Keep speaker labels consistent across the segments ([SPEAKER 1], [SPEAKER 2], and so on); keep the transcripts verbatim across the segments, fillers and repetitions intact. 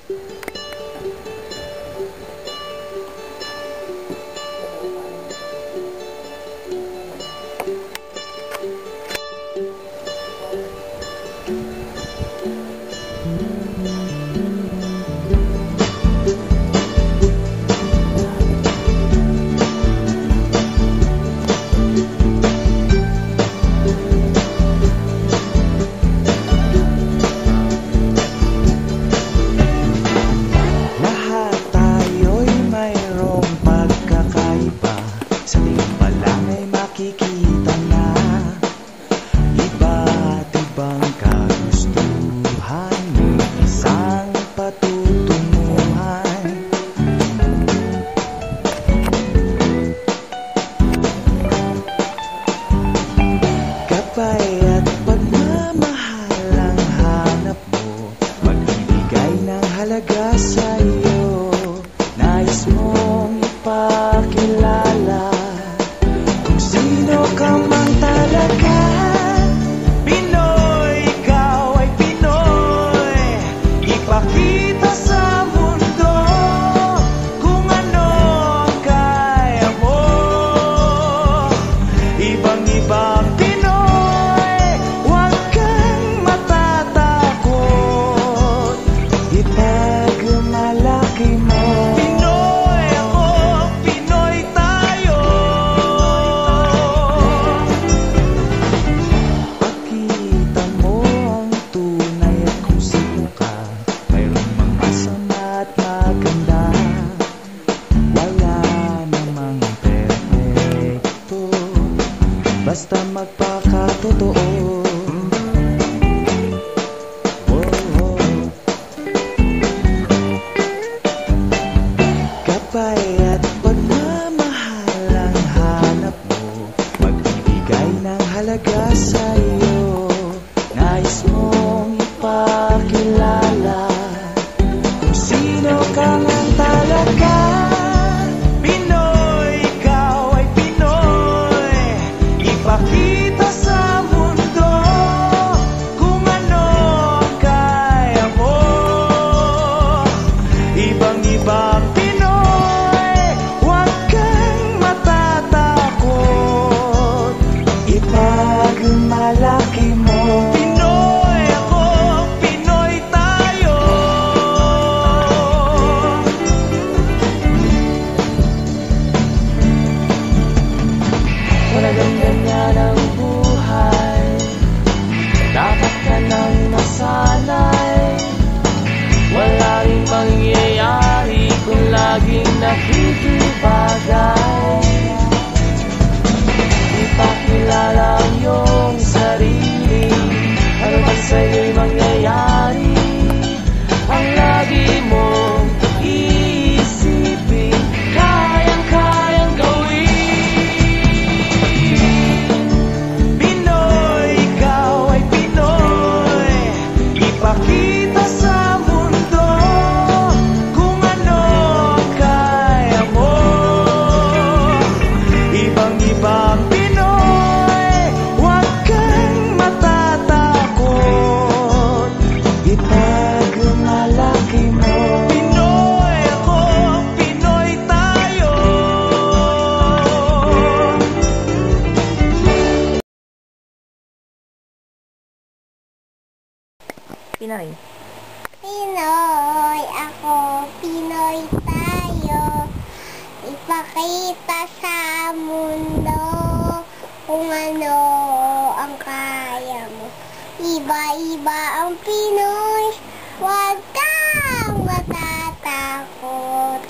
[SPEAKER 1] Basta magpakatotoo. Kapay at pagmamahal ang hanap mo, magbibigay ng halaga sa iyo. Nais mong ipakilala kung sino ka ngang talaga. Ipakita sa mundo kung ano kaya mo. Ibang-ibang Pinoy, huwag kang matatakot. Ipagmalaki mo. Pinoy ako, Pinoy tayo. Talagang ganyan ang buhay, dapat ka nang masanay. Wala rin mangyayari kung laging nakikibagay. Ipakilala ang iyong sarili, ano man sa'yo'y mangyayari. Ang lagi mong iisipin, kayang-kayang gawin. Ipakita sa mundo kung ano kaya mo. Ibang-ibang Pinoy, huwag kang matatakot. Ipagmalaki mo. Pinoy ako, Pinoy tayo.
[SPEAKER 2] Pinoy.
[SPEAKER 3] Pinoy ako, Pinoy tayo. Ipakita sa mundo kung ano ang kaya mo. Iba-iba ang Pinoy, huwag kang matatakot.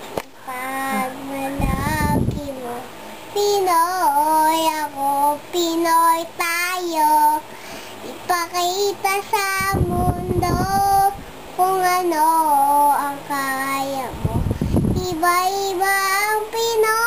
[SPEAKER 3] Ipagmalaki mo. Pinoy ako, Pinoy tayo. Ipakita sa mundo kung ano ang kaya mo. Iba-iba ang Pinoy.